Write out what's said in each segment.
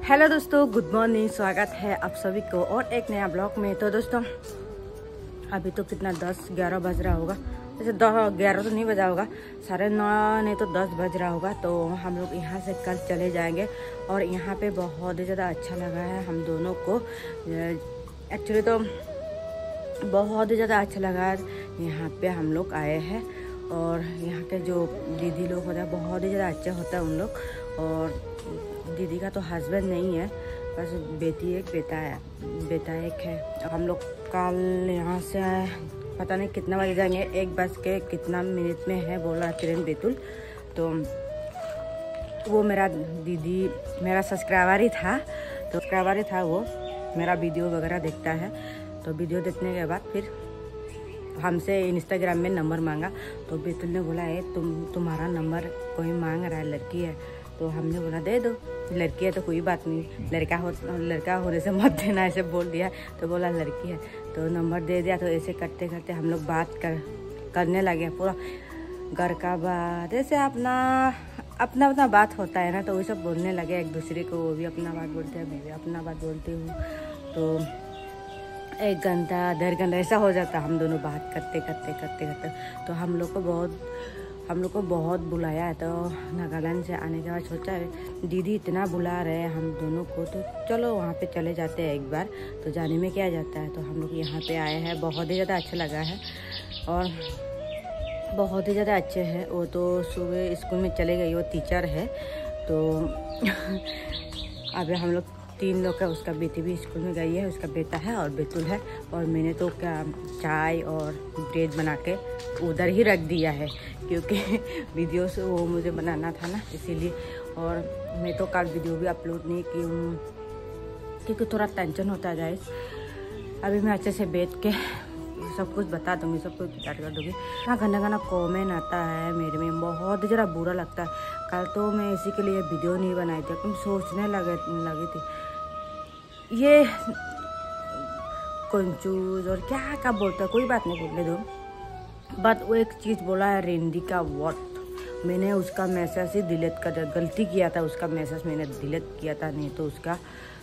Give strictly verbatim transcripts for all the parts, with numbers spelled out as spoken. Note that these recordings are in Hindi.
हेलो दोस्तों, गुड मॉर्निंग। स्वागत है आप सभी को और एक नया ब्लॉग में। तो दोस्तों अभी तो कितना दस ग्यारह बज रहा होगा, जैसे दस ग्यारह तो नहीं बजा होगा, साढ़े नौ नहीं तो दस बज रहा होगा। तो हम लोग यहाँ से कल चले जाएंगे और यहाँ पे बहुत ही ज़्यादा अच्छा लगा है हम दोनों को। एक्चुअली तो बहुत ही ज़्यादा अच्छा लगा यहाँ पे हम लोग आए हैं। और यहाँ के जो दीदी लोग होते हैं बहुत ही ज़्यादा अच्छे होता है उन लोग। और दीदी का तो हस्बैंड नहीं है, बस बेटी एक बेटा है बेटा एक है। हम लोग कल यहाँ से पता नहीं कितना बजे जाएंगे, एक बज के कितना मिनट में है बोला ट्रेन बैतूल। तो वो मेरा दीदी मेरा सब्सक्राइबर ही था तो सब्सक्राइबर ही था वो मेरा वीडियो वगैरह देखता है। तो वीडियो देखने के बाद फिर हमसे इंस्टाग्राम में नंबर मांगा। तो बैतूल ने बोला है तुम तुम्हारा नंबर कोई मांग रहा है, लड़की है। तो हमने बोला दे दो, लड़की है तो कोई बात नहीं, लड़का हो लड़का होने से मत देना, ऐसे बोल दिया। तो बोला लड़की है तो नंबर दे दिया। तो ऐसे करते करते हम लोग बात कर करने लगे, पूरा घर का बात, ऐसे अपना अपना अपना बात होता है ना, तो वही सब बोलने लगे एक दूसरे को। वो भी अपना बात बोलते हैं, मैं भी अपना बात बोलती हूँ। तो एक घंटा डेढ़ घंटा ऐसा हो जाता हम दोनों बात करते करते करते करते। तो हम लोग को बहुत हम लोग को बहुत बुलाया है। तो नागालैंड से आने के बाद सोचा है दीदी इतना बुला रहे हैं हम दोनों को, तो चलो वहाँ पे चले जाते हैं एक बार। तो जाने में क्या जाता है। तो हम लोग यहाँ पे आए हैं, बहुत ही ज़्यादा अच्छा लगा है और बहुत ही ज़्यादा अच्छे हैं। वो तो सुबह स्कूल में चले गई, वो टीचर है। तो अभी हम लोग तीन लोग का, उसका बेटी भी स्कूल में गई है, उसका बेटा है और बैतूल है। और मैंने तो क्या चाय और ब्रेड बना के उधर ही रख दिया है, क्योंकि वीडियो से वो मुझे बनाना था ना, इसीलिए। और मैं तो कल वीडियो भी अपलोड नहीं की हूँ क्योंकि थोड़ा टेंशन होता है गाइस। अभी मैं अच्छे से बैठ के सब कुछ बता दूँगी, सब कुछ स्टार्ट कर दूँगी। हाँ, गंदा गंदा कॉमेंट आता है मेरे में, बहुत ज़रा बुरा लगता है। कल तो मैं इसी के लिए वीडियो नहीं बनाई थी, तुम सोचने लगे लगी थी ये कंजूस और क्या क्या बोलता है, कोई बात नहीं बोलने दो। बट वो एक चीज़ बोला है रिंदी का वर्ड, मैंने उसका मैसेज ही डिलीट कर दिया, गलती किया था, उसका मैसेज मैंने डिलीट किया था, नहीं तो उसका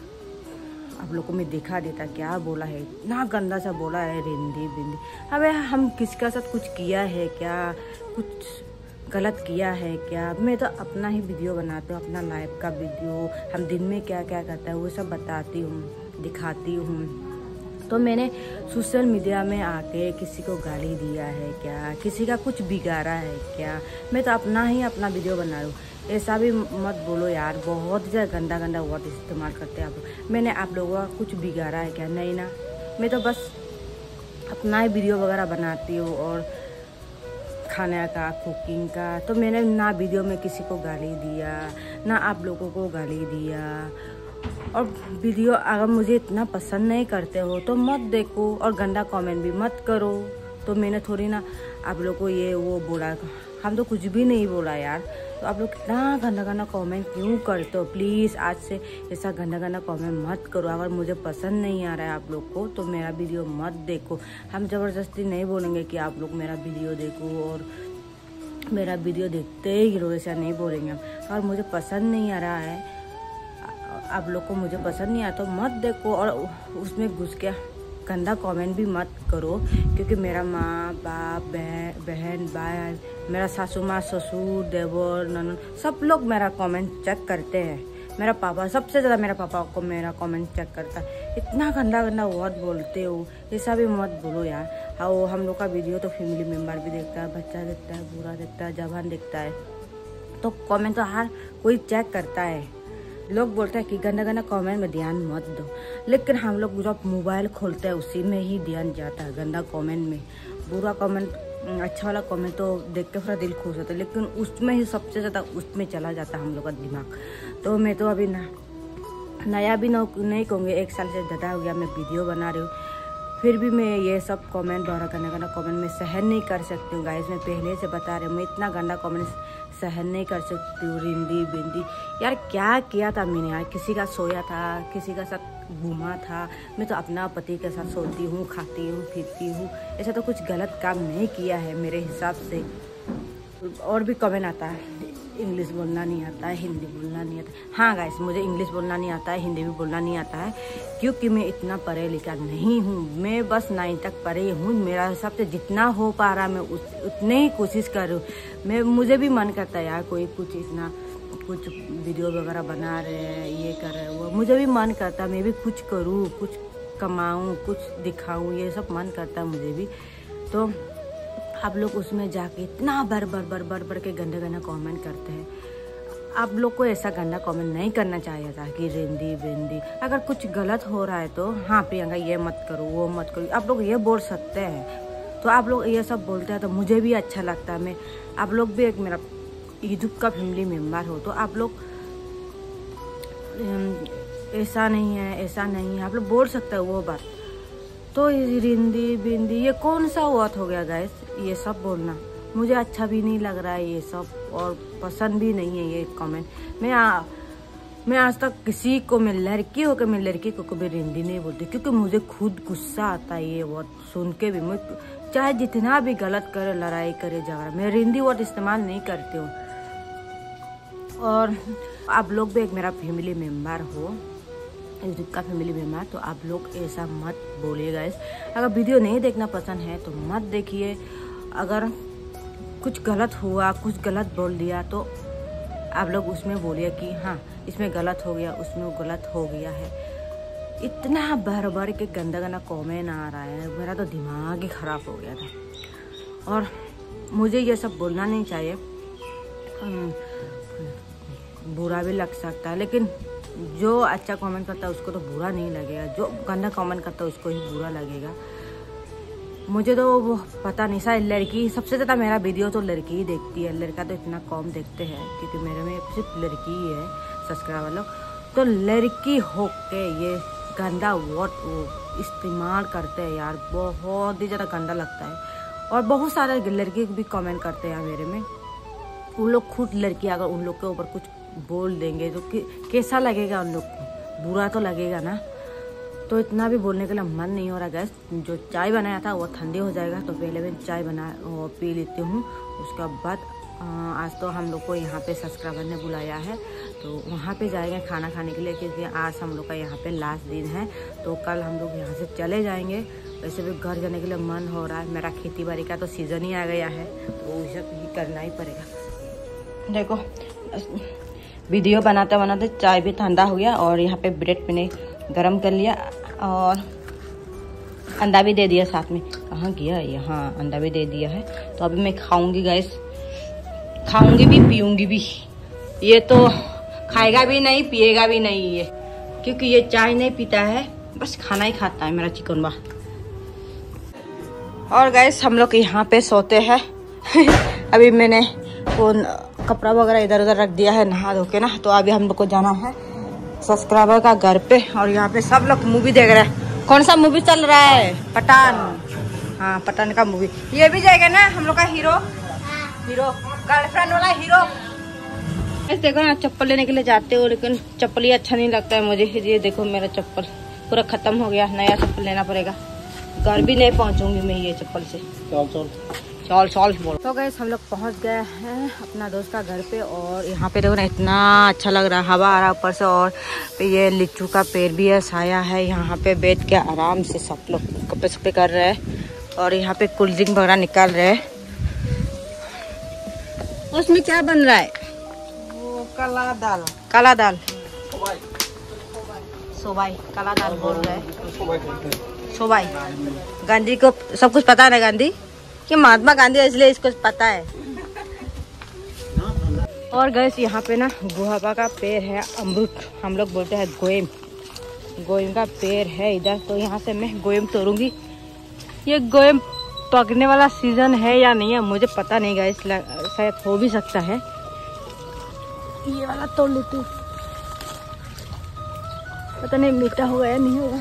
आप लोगों को मैं दिखा देता क्या बोला है। इतना गंदा सा बोला है रिंदी बिंदी। अबे हम किसका साथ कुछ किया है क्या, कुछ गलत किया है क्या। मैं तो अपना ही वीडियो बनाती हूँ, अपना लाइफ का वीडियो, हम दिन में क्या क्या करता है वो सब बताती हूँ, दिखाती हूँ। तो मैंने सोशल मीडिया में आके किसी को गाली दिया है क्या, किसी का कुछ बिगाड़ा है क्या। मैं तो अपना ही अपना वीडियो बना रही हूँ, ऐसा भी मत बोलो यार, बहुत ज़्यादा गंदा गंदा वर्ड इस्तेमाल करते हैं आप। मैंने आप लोगों का कुछ बिगाड़ा है क्या, नहीं ना। मैं तो बस अपना ही वीडियो वगैरह बनाती हूँ और खाने का, कुकिंग का। तो मैंने ना वीडियो में किसी को गाली दिया, ना आप लोगों को गाली दिया। और वीडियो अगर मुझे इतना पसंद नहीं करते हो तो मत देखो और गंदा कमेंट भी मत करो। तो मैंने थोड़ी ना आप लोगों को ये वो बोला, हम तो कुछ भी नहीं बोला यार। तो आप लोग कितना गंदा गंदा कमेंट क्यों करते हो। प्लीज़ आज से ऐसा गंदा गंदा कमेंट मत करो। अगर मुझे पसंद नहीं आ रहा है आप लोग को तो मेरा वीडियो मत देखो। हम ज़बरदस्ती नहीं बोलेंगे कि आप लोग मेरा वीडियो देखो और मेरा वीडियो देखते ही रहो, ऐसा नहीं बोलेंगे। अगर मुझे पसंद नहीं आ रहा है, आप लोग को मुझे पसंद नहीं आता तो मत देखो और उसमें घुस के गंदा कमेंट भी मत करो। क्योंकि मेरा माँ बाप बहन भाई, मेरा सासू माँ ससुर देवर ननद सब लोग मेरा कमेंट चेक करते हैं। मेरा पापा सबसे ज़्यादा, मेरा पापा को मेरा कमेंट चेक करता है। इतना गंदा गंदा वर्ड बोलते हो, ऐसा भी मत बोलो यार। हाँ, वो हम लोग का वीडियो तो फैमिली मेम्बर भी देखता है, बच्चा देखता है, बूढ़ा देखता है, जवान देखता है। तो कमेंट तो हर कोई चेक करता है। लोग बोलते हैं कि गंदा गंदा कमेंट में ध्यान मत दो, लेकिन हम लोग जब मोबाइल खोलते हैं उसी में ही ध्यान जाता है गंदा कमेंट में। बुरा कमेंट, अच्छा वाला कमेंट तो देख के थोड़ा दिल खुश होता है, लेकिन उसमें ही सबसे ज़्यादा उसमें चला जाता है हम लोग का दिमाग। तो मैं तो अभी ना नया भी नहीं कहूँगी, एक साल से ज़्यादा हो गया मैं वीडियो बना रही हूँ, फिर भी मैं ये सब कमेंट द्वारा गंदा गंदा कमेंट में सहन नहीं कर सकती हूँ गाइस। मैं पहले से बता रही हूँ, मैं इतना गंदा कमेंट सहन नहीं कर सकती हूँ। रिंदी बिंदी यार, क्या किया था मैंने यार, किसी का सोया था, किसी का साथ घूमा था। मैं तो अपना पति के साथ सोती हूँ, खाती हूँ, फिरती हूँ, ऐसा तो कुछ गलत काम नहीं किया है मेरे हिसाब से। और भी कमेंट आता है, इंग्लिश बोलना नहीं आता है, हिंदी बोलना नहीं आता। हाँ गाइस, मुझे इंग्लिश बोलना नहीं आता है, हिंदी भी बोलना नहीं आता है, क्योंकि मैं इतना पढ़े लिखा नहीं हूँ। मैं बस नाइन तक पढ़ी हूँ। मेरा हिसाब से जितना हो पा रहा मैं उस उतने ही कोशिश कर रही हूँ। मैं मुझे भी मन करता है यार, कोई कुछ इतना कुछ वीडियो वगैरह बना रहे हैं, ये कर रहे हैं वो, मुझे भी मन करता है मैं भी कुछ करूँ, कुछ कमाऊँ, कुछ दिखाऊँ, ये सब मन करता है मुझे भी। तो आप लोग उसमें जाके इतना बर बर बर बर बर के गंदे गंदे कमेंट करते हैं। आप लोग को ऐसा गंदा कमेंट नहीं करना चाहिए था कि रिंदी विंदी। अगर कुछ गलत हो रहा है तो हाँ प्रियंका ये मत करो, वो मत करो, आप लोग ये बोल सकते हैं। तो आप लोग ये सब बोलते हैं तो मुझे भी अच्छा लगता है। मैं आप लोग भी एक मेरा यूट्यूब का फैमिली मेम्बर हो, तो आप लोग ऐसा नहीं है, ऐसा नहीं है, आप लोग बोल सकते हो वो बात। तो रिंदी बिंदी ये कौन सा वर्ड हो गया गाइस, ये सब बोलना मुझे अच्छा भी नहीं लग रहा है ये सब, और पसंद भी नहीं है ये कमेंट। मैं आ, मैं आज तक किसी को, मैं लड़की होकर मैं लड़की को कभी रिंदी नहीं बोलती, क्योंकि मुझे खुद गुस्सा आता है ये वर्ड सुन के भी। मैं चाहे जितना भी गलत करे, लड़ाई करे, झगड़ा, मैं रिंदी वर्ड इस्तेमाल नहीं करती हूँ। और आप लोग भी एक मेरा फैमिली मेम्बर हो, यूट्यूब का फैमिली मेम्बर, तो आप लोग ऐसा मत बोलिए गाइस। अगर वीडियो नहीं देखना पसंद है तो मत देखिए। अगर कुछ गलत हुआ, कुछ गलत बोल दिया तो आप लोग उसमें बोलिए कि हाँ इसमें गलत हो गया, उसमें गलत हो गया है। इतना भर भर के गंदा गंदा कमेंट आ रहा है, मेरा तो दिमाग ही खराब हो गया था। और मुझे ये सब बोलना नहीं चाहिए, बुरा भी लग सकता है, लेकिन जो अच्छा कमेंट करता है उसको तो बुरा नहीं लगेगा, जो गंदा कमेंट करता है उसको ही बुरा लगेगा। मुझे तो वो पता नहीं, शायद लड़की सबसे ज़्यादा मेरा वीडियो तो लड़की ही देखती है, लड़का तो इतना कम देखते हैं, क्योंकि मेरे में सिर्फ लड़की ही है सब्सक्राइबर लोग। तो लड़की हो के ये गंदा वर्ड वो इस्तेमाल करते हैं यार, बहुत ही ज़्यादा गंदा लगता है। और बहुत सारे लड़के भी कमेंट करते हैं मेरे में, उन लोग खुद लड़की अगर उन लोग के ऊपर कुछ बोल देंगे तो कैसा लगेगा उन लोग को, बुरा तो लगेगा ना। तो इतना भी बोलने के लिए मन नहीं हो रहा गैस। जो चाय बनाया था वो ठंडी हो जाएगा, तो पहले मैं चाय बना वो पी लेती हूँ। उसके बाद आज तो हम लोग को यहाँ पे सब्सक्राइबर ने बुलाया है, तो वहाँ पे जाएंगे खाना खाने के लिए, क्योंकि आज हम लोग का यहाँ पे लास्ट दिन है। तो कल हम लोग यहाँ से चले जाएंगे। वैसे भी घर जाने के लिए मन हो रहा है, मेरा खेती बाड़ी का तो सीज़न ही आ गया है, तो वो सब ही करना ही पड़ेगा। देखो वीडियो बनाते बनाते चाय भी ठंडा हो गया, और यहाँ पे ब्रेड मैंने गरम कर लिया, और अंडा भी दे दिया साथ में। कहाँ गया यहाँ, अंडा भी दे दिया है। तो अभी मैं खाऊंगी गैस, खाऊंगी भी पीऊंगी भी। ये तो खाएगा भी नहीं पिएगा भी नहीं ये, क्योंकि ये चाय नहीं पीता है, बस खाना ही खाता है मेरा चिकन बा। और गैस हम लोग यहाँ पे सोते हैं। अभी मैंने वो कपड़ा वगैरह इधर उधर रख दिया है नहा धो के ना, तो अभी हम लोग को जाना है सब्सक्राइबर का घर पे। और यहाँ पे सब लोग मूवी देख रहे हैं। कौन सा मूवी चल रहा है? पठान। हाँ पठान का मूवी। ये भी जाएगा ना हम लोग का हीरो, हीरो गर्लफ्रेंड वाला हीरो। ऐसे देखो ना, चप्पल लेने के लिए जाते हो, लेकिन चप्पल ही अच्छा नहीं लगता है मुझे। ये देखो मेरा चप्पल पूरा खत्म हो गया, नया चप्पल लेना पड़ेगा। घर भी नहीं पहुँचूंगी मैं ये चप्पल से। चल चल चल चल बोल। तो गैस हम लोग पहुंच गए हैं अपना दोस्त का घर पे, और यहाँ पे देखो ना इतना अच्छा लग रहा है, हवा आ रहा है ऊपर से। और ये लिच्चू का पेड़ भी है, साया है, यहाँ पे बैठ के आराम से सब लोग कपड़े सपड़े कर रहे हैं। और यहाँ पे कोल्ड ड्रिंक वगैरह निकाल रहे हैं। उसमें क्या बन रहा है? वो काला दाल, काला दाल सोबाई, काला दाल बोल रहे हैं सोबाई। गांधी को सब कुछ पता है ना, गांधी कि महात्मा गांधी, इसलिए इसको पता है। और गैस यहाँ पे ना गुआवा का पेड़ है, अमरूद हम लोग बोलते हैं, गोयम गोयम का पेड़ है इधर। तो यहाँ से मैं गोयम तोड़ूंगी। ये गोयम पकने वाला सीजन है या नहीं है मुझे पता नहीं गैस, शायद हो भी सकता है। ये वाला तोड़ लेती हूँ, पता नहीं मीठा होगा या नहीं होगा,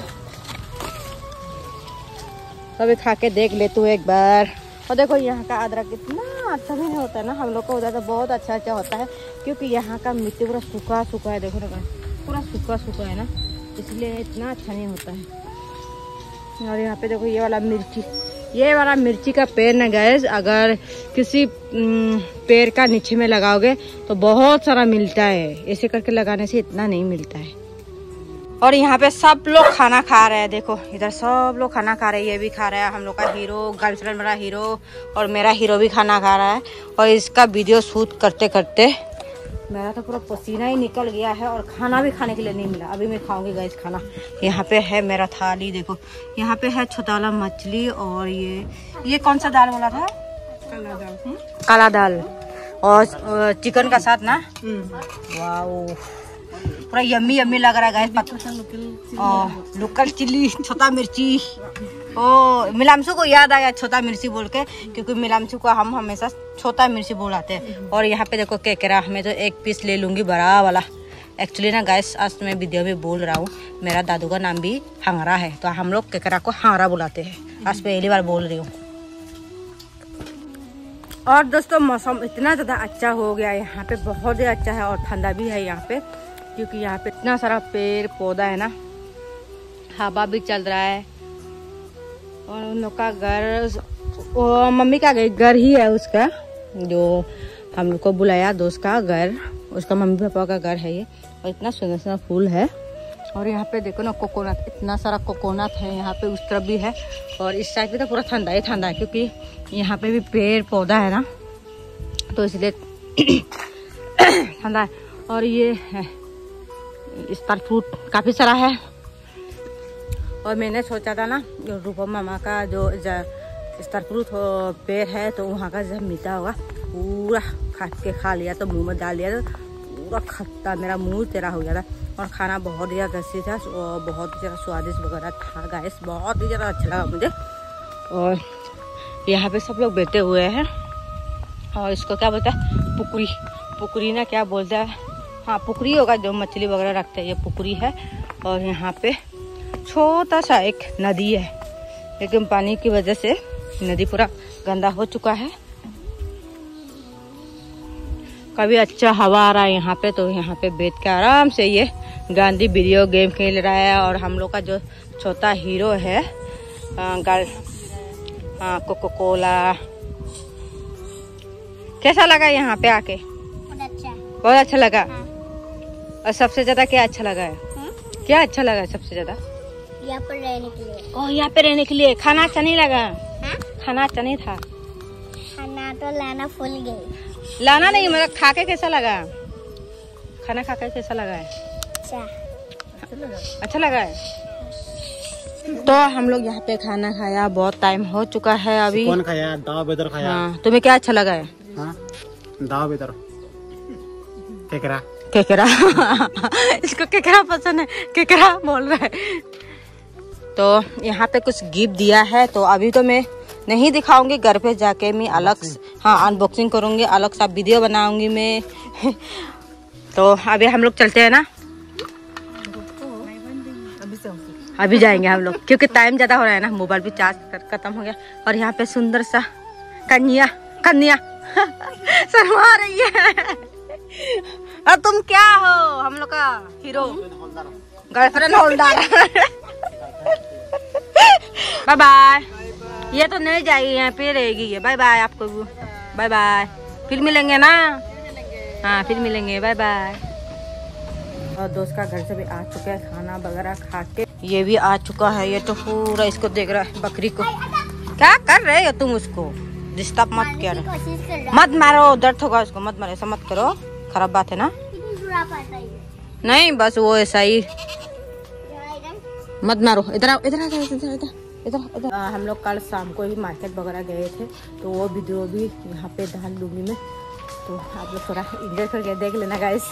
अभी खा के देख लेती हूँ एक बार। और देखो यहाँ का अदरक इतना अच्छा भी नहीं होता है ना, हम लोग को उधर तो बहुत अच्छा अच्छा होता है, क्योंकि यहाँ का मिट्टी पूरा सूखा सूखा है। देखो ना पूरा सूखा सूखा है ना, इसलिए इतना अच्छा नहीं होता है। और यहाँ पे देखो ये वाला मिर्ची, ये वाला मिर्ची का पेड़ ना गैस, अगर किसी पेड़ का नीचे में लगाओगे तो बहुत सारा मिलता है, ऐसे करके लगाने से इतना नहीं मिलता है। और यहाँ पे सब लोग खाना खा रहे हैं, देखो इधर सब लोग खाना खा रहे हैं, ये भी खा रहा है, हम लोग का हीरो, गर्लफ्रेंड मेरा हीरो और मेरा हीरो भी खाना खा रहा है। और इसका वीडियो शूट करते करते मेरा तो पूरा पसीना ही निकल गया है और खाना भी खाने के लिए नहीं मिला। अभी मैं खाऊंगी गाइस खाना। यहाँ पे है मेरा थाली, देखो यहाँ पे है छोटा वाला मछली और ये ये कौन सा दाल बोला था? काला दाल। काला दाल और चिकन का साथ ना, वाओ पूरा यम्मी यम्मी लग रहा है गाइस। लोकल चिल्ली, छोटा मिर्ची। ओ मिलामसू को याद आया छोटा मिर्ची बोल के, क्योंकि मिलामसू को हम हमेशा छोटा मिर्ची बोलाते हैं। और यहाँ पे देखो केकरा, मैं तो एक पीस ले लूंगी बड़ा वाला। एक्चुअली ना गाइस आज मैं वीडियो में बोल रहा हूँ, मेरा दादू का नाम भी हांगरा है, तो हम लोग केकरा को हांगरा बुलाते हैं। आज पहली बार बोल रही हूँ। और दोस्तों मौसम इतना ज़्यादा अच्छा हो गया यहाँ पे, बहुत ही अच्छा है और ठंडा भी है यहाँ पे, क्योंकि यहाँ पे इतना सारा पेड़ पौधा है ना, हवा भी चल रहा है। और उन लोग का घर, वो मम्मी का घर ही है उसका, जो हम लोग को बुलाया दोस्त का घर, उसका मम्मी पापा का घर है ये। और इतना सुंदर सुंदर फूल है। और यहाँ पे देखो ना कोकोनट, इतना सारा कोकोनट है यहाँ पे, उस तरफ भी है। और इस साइड पे तो पूरा ठंडा ही ठंडा है, क्योंकि यहाँ पे भी पेड़ पौधा है ना, तो इसलिए ठंडा है। और ये है स्टार फ्रूट काफ़ी सारा है। और मैंने सोचा था ना रूपा मामा का जो स्टार फ्रूट पेड़ है, तो वहाँ का जब मीठा होगा पूरा खा के खा लिया, तो मुंह में डाल लिया तो पूरा खट्टा, मेरा मुंह तेरा हो गया था। और खाना बहुत ही ज़्यादा टेस्टी था और बहुत ही ज़्यादा स्वादिष्ट वगैरह था गाइस, बहुत ही ज़्यादा अच्छा लगा मुझे। और यहाँ पे सब लोग बैठे हुए हैं। और इसको क्या बोलता है? पुकरी, पुकरी ना क्या बोलता है? हाँ पुकरी होगा, जो मछली वगैरह रखते हैं, ये पुकरी है। और यहाँ पे छोटा सा एक नदी है, लेकिन पानी की वजह से नदी पूरा गंदा हो चुका है। कभी अच्छा हवा आ रहा है यहाँ पे, तो यहाँ पे बैठ के आराम से ये गांधी वीडियो गेम खेल रहा है। और हम लोग का जो छोटा हीरो है गर्ल, हाँ कोको कोला। कैसा लगा यहाँ पे आके? बहुत अच्छा, बहुत अच्छा लगा। हाँ। और सबसे ज्यादा क्या अच्छा लगा है? हाँ? क्या अच्छा लगा है सबसे ज्यादा? यहाँ पर रहने के लिए। ओह यहाँ पे रहने के लिए। खाना अच्छा नहीं लगा? हाँ? खाना अच्छा नहीं था? खाना तो लाना भूल गई। लाना नहीं, मतलब खा के कैसा लगा? खाना खा के कैसा लगा है? अच्छा, अच्छा लगा। अच्छा लगा है। तो हम लोग यहाँ पे खाना खाया, बहुत टाइम हो चुका है अभी। कौन खाया? दाव बेदर खाया। हाँ, तुम्हें क्या अच्छा लगा है? हाँ? दाव बेदर, केकरा, केकरा। इसको केकरा पसंद है, केकरा बोल रहा है। तो यहाँ पे कुछ गिफ्ट दिया है, तो अभी तो मैं नहीं दिखाऊंगी, घर पे जाके मैं अलग, हाँ अनबॉक्सिंग करूंगी, अलग सा वीडियो बनाऊंगी मैं। तो अभी हम लोग चलते हैं ना, अभी जाएंगे हम लोग, क्योंकि टाइम ज्यादा हो रहा है ना, मोबाइल भी चार्ज खत्म हो गया। और यहाँ पे सुंदर सा कन्या, कन्या शर्मा रही है। और तुम क्या हो? हम लोग का hero, girlfriend holder. Bye bye. ये तो नहीं जाएगी, यहाँ पे रहेगी ये। बाय बाय आपको, बाय बाय, फिर मिलेंगे ना? हाँ फिर मिलेंगे, बाय बाय। और दोस्त का घर से भी आ चुके हैं, खाना वगैरह खा के ये भी आ चुका है। ये तो पूरा इसको देख रहा है, बकरी को। क्या कर रहे हो तुम? उसको डिस्टर्ब मत करो, मत मारो, दर्द होगा उसको, मत मारो, ऐसा मत करो, खराब बात है ना। नहीं बस वो ऐसा ही, मत मारो। इधर इधर इधर इधर इधर। हम लोग कल शाम को ही मार्केट वगैरह गए थे, तो वो वीडियो भी यहाँ पे डाल दूंगी मैं, तो आप लोग थोड़ा एंजॉय करके देख लेना गाइस।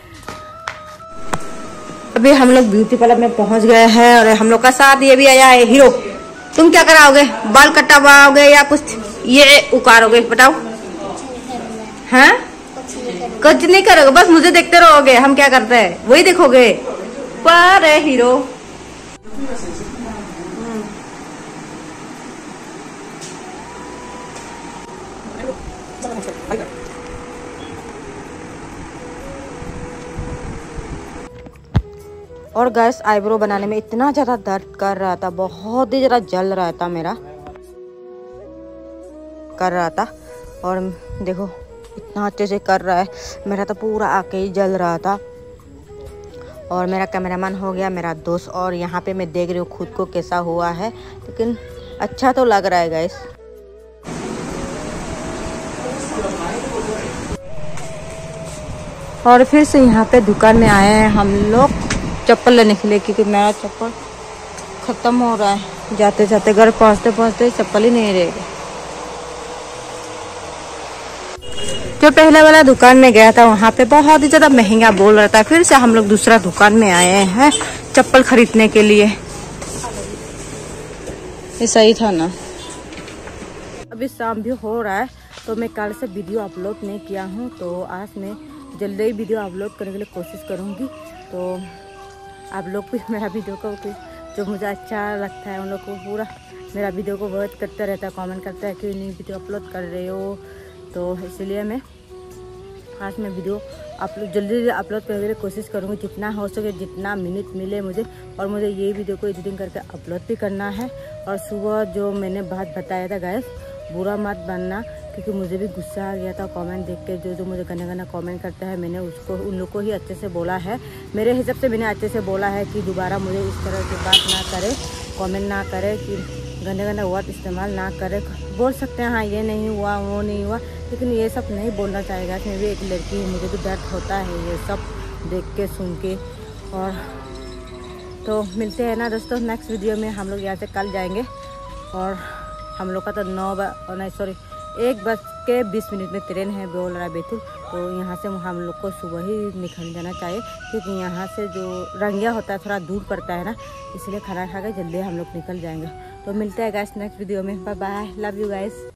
अभी हम लोग ब्यूटी पार्लर में पहुंच गए हैं और हम लोग का साथ ये भी आया है हीरो। तुम क्या कराओगे? बाल कटवाओगे या कुछ ये उकारोगे? बताओ। हैं? कुछ नहीं करोगे, बस मुझे देखते रहोगे, हम क्या करते हैं वही देखोगे। पर है हीरो। और गैस आईब्रो बनाने में इतना ज़्यादा दर्द कर रहा था, बहुत ही ज़्यादा जल रहा था मेरा। कर रहा था और देखो इतना अच्छे से कर रहा है। मेरा तो पूरा आके ही जल रहा था और मेरा कैमरामैन हो गया मेरा दोस्त। और यहाँ पे मैं देख रही हूँ खुद को कैसा हुआ है, लेकिन अच्छा तो लग रहा है गाइस। और फिर से यहाँ पे दुकान में आए हैं हम लोग चप्पल लेने के लिए, क्योंकि मेरा चप्पल ख़त्म हो रहा है। जाते जाते घर पहुँचते पहुँचते चप्पल ही नहीं रहेगा। जो पहले वाला दुकान में गया था वहाँ पे बहुत ही ज़्यादा महंगा बोल रहा था। फिर से हम लोग दूसरा दुकान में आए हैं चप्पल खरीदने के लिए। ये सही था ना। अभी शाम भी हो रहा है तो मैं कल से वीडियो अपलोड नहीं किया हूँ, तो आज मैं जल्दी ही वीडियो अपलोड करने के लिए कोशिश करूँगी। तो आप लोग भी मेरा वीडियो को जो मुझे अच्छा लगता है उन लोग को पूरा मेरा वीडियो को बहुत करते रहता है, कमेंट करता है कि नहीं वीडियो अपलोड कर रहे हो। तो इसलिए मैं आज मैं वीडियो अपलोड जल्दी अपलोड करने के लिए कोशिश करूँगी, जितना हो सके, जितना मिनट मिले मुझे। और मुझे ये वीडियो को एडिटिंग करके अपलोड भी करना है। और सुबह जो मैंने बात बताया था गाइस, बुरा मत बनना, क्योंकि मुझे भी गुस्सा आ गया था कमेंट देख के। जो जो मुझे गंदा गंदा कमेंट करता है मैंने उसको उन लोग को ही अच्छे से बोला है। मेरे हिसाब से मैंने अच्छे से बोला है कि दोबारा मुझे इस तरह की बात ना करे, कमेंट ना करे, कि गंदे गंदे वर्ड इस्तेमाल ना करे। बोल सकते हैं हाँ ये नहीं हुआ वो नहीं हुआ, लेकिन ये सब नहीं बोलना चाहेगा। मैं भी एक लड़की हूँ, मुझे भी दर्द होता है ये सब देख के सुन के। और तो मिलते हैं ना दोस्तों नेक्स्ट वीडियो में। हम लोग यहाँ से कल जाएंगे और हम लोग का तो नौ बज नहीं सॉरी एक बज के बीस मिनट में ट्रेन है बोल रहा है बैतूल। तो यहाँ से हम लोग को सुबह ही निकल जाना चाहिए, क्योंकि यहाँ से जो रंगिया होता है थोड़ा दूर पड़ता है ना, इसलिए खाना खा के जल्दी हम लोग निकल जाएंगे। तो मिलते हैं गाइस नेक्स्ट वीडियो में। Bye bye, love you guys.